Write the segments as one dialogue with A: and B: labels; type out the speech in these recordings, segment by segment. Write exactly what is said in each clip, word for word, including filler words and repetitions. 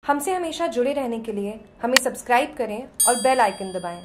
A: हमसे हमेशा जुड़े रहने के लिए हमें सब्सक्राइब करें और बेल आइकन दबाएं।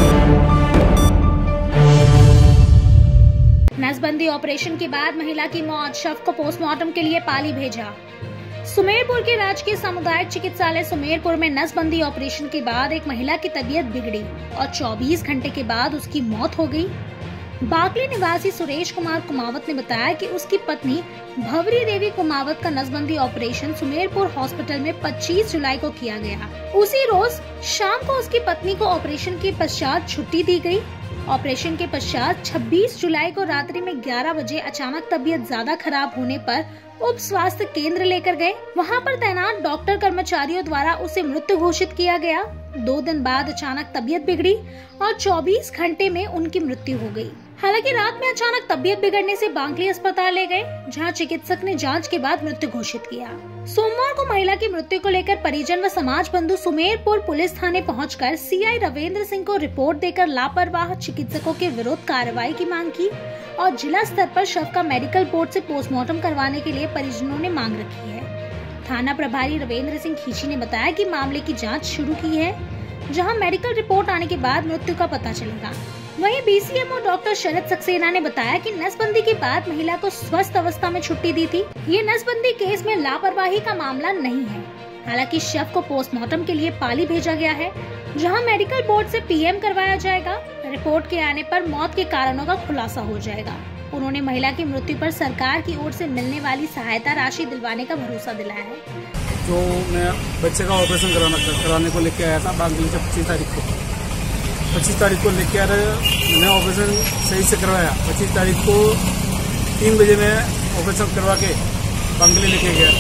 B: नसबंदी ऑपरेशन के बाद महिला की मौत, शव को पोस्टमार्टम के लिए पाली भेजा। सुमेरपुर के राजकीय सामुदायिक चिकित्सालय सुमेरपुर में नसबंदी ऑपरेशन के बाद एक महिला की तबीयत बिगड़ी और चौबीस घंटे के बाद उसकी मौत हो गई। बाकली निवासी सुरेश कुमार कुमावत ने बताया कि उसकी पत्नी भवरी देवी कुमावत का नसबंदी ऑपरेशन सुमेरपुर हॉस्पिटल में पच्चीस जुलाई को किया गया। उसी रोज शाम को उसकी पत्नी को ऑपरेशन के पश्चात छुट्टी दी गई। ऑपरेशन के पश्चात छब्बीस जुलाई को रात्रि में ग्यारह बजे अचानक तबीयत ज्यादा खराब होने पर उप स्वास्थ्य केंद्र लेकर गए। वहां पर तैनात डॉक्टर कर्मचारियों द्वारा उसे मृत घोषित किया गया। दो दिन बाद अचानक तबीयत बिगड़ी और चौबीस घंटे में उनकी मृत्यु हो गई। हालांकि रात में अचानक तबीयत बिगड़ने से बांकली अस्पताल ले गए, जहां चिकित्सक ने जांच के बाद मृत्यु घोषित किया। सोमवार को महिला की मृत्यु को लेकर परिजन व समाज बंधु सुमेरपुर पुलिस थाने पहुंचकर सीआई रविंद्र सिंह को रिपोर्ट देकर लापरवाह चिकित्सकों के विरुद्ध कार्रवाई की मांग की और जिला स्तर पर शव का मेडिकल बोर्ड से पोस्टमार्टम करवाने के लिए परिजनों ने मांग रखी है। थाना प्रभारी रविंद्र सिंह खींची ने बताया कि मामले की जांच शुरू की है, जहां मेडिकल रिपोर्ट आने के बाद मृत्यु का पता चलेगा। वहीं बीसीएमओ डॉक्टर शरद सक्सेना ने बताया कि नसबंदी के बाद महिला को स्वस्थ अवस्था में छुट्टी दी थी। ये नसबंदी केस में लापरवाही का मामला नहीं है। हालांकि शव को पोस्टमार्टम के लिए पाली भेजा गया है, जहां मेडिकल बोर्ड से पीएम करवाया जाएगा। रिपोर्ट के आने पर मौत के कारणों का खुलासा हो जाएगा। उन्होंने महिला की मृत्यु पर सरकार की ओर से मिलने वाली सहायता राशि दिलवाने का भरोसा दिलाया है।
C: जो मैं बच्चे का ऑपरेशन कराना कराने को लेके आया था बांकली से पच्चीस तारीख को पच्चीस तारीख को लेके आ रहे मैंने ऑपरेशन सही से करवाया। पच्चीस तारीख को तीन बजे मैं ऑपरेशन करवा के बांकली लेके गया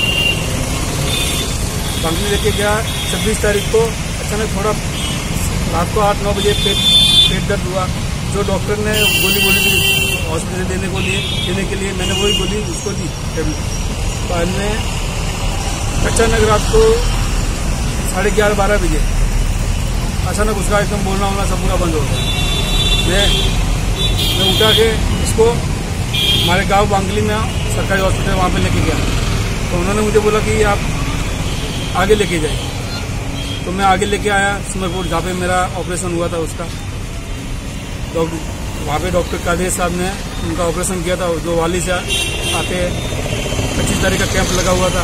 C: बांकली लेके गया छब्बीस तारीख को अचानक थोड़ा रात को आठ नौ बजे पेट पेट दर्द हुआ। जो डॉक्टर ने गोली बोली थी हॉस्पिटल देने को लिए देने के लिए मैंने वही गोली उसको दी। बाद में अचानक रात को साढ़े ग्यारह बारह बजे अचानक उसका एकदम बोलना होना सब पूरा बंद हो गया। मैं मैं उठा के इसको हमारे गांव बांगली में सरकारी हॉस्पिटल वहाँ पे लेके गया, तो उन्होंने मुझे बोला कि आप आगे लेके जाइए। तो मैं आगे लेके आया सुमेरपुर, जहाँ पे मेरा ऑपरेशन हुआ था उसका। डॉक्टर वहाँ पे डॉक्टर कादेर साहब ने उनका ऑपरेशन किया था। जो वाली से आते पच्चीस तारीख का कैंप लगा हुआ था,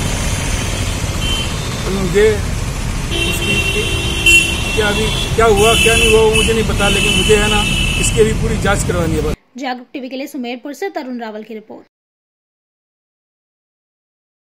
C: तो मुझे उसकी क्या अभी क्या हुआ क्या नहीं हुआ मुझे नहीं पता, लेकिन मुझे है ना इसकी भी पूरी जांच करवानी है।
B: जागरूक टीवी के लिए सुमेरपुर से तरुण रावल की रिपोर्ट।